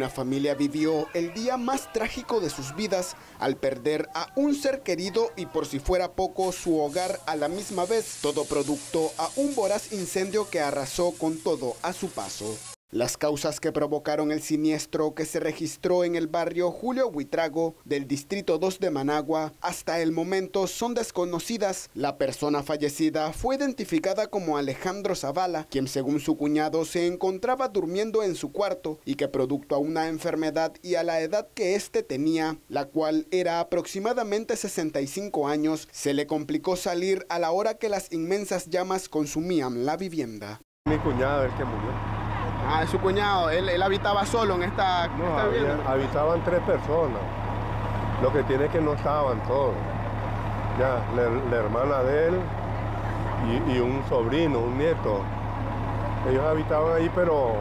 Una familia vivió el día más trágico de sus vidas al perder a un ser querido y, por si fuera poco, su hogar a la misma vez, todo producto a un voraz incendio que arrasó con todo a su paso. Las causas que provocaron el siniestro, que se registró en el barrio Julio Buitrago del distrito 2 de Managua, hasta el momento son desconocidas. La persona fallecida fue identificada como Alejandro Zavala, quien según su cuñado se encontraba durmiendo en su cuarto y que producto a una enfermedad y a la edad que éste tenía, la cual era aproximadamente 65 años, se le complicó salir a la hora que las inmensas llamas consumían la vivienda. Mi cuñado es el que murió. Ah, es su cuñado. ¿Él habitaba solo en esta vivienda? Habitaban 3 personas. Lo que tiene es que no estaban todos. Ya, la hermana de él y un sobrino, un nieto. Ellos habitaban ahí, pero...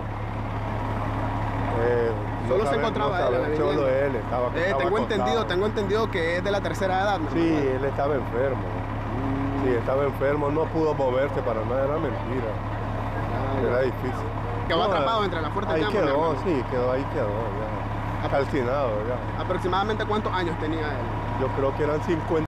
solo se encontraba él. Solo él estaba tengo entendido que es de la tercera edad, ¿no? Sí, él estaba enfermo. Sí, estaba enfermo, no pudo moverse para nada, era mentira. Era difícil. Quedó atrapado entre las fuertes llamas. Ahí quedó, ya. Calcinado, ya. ¿Aproximadamente cuántos años tenía él? Yo creo que eran 50.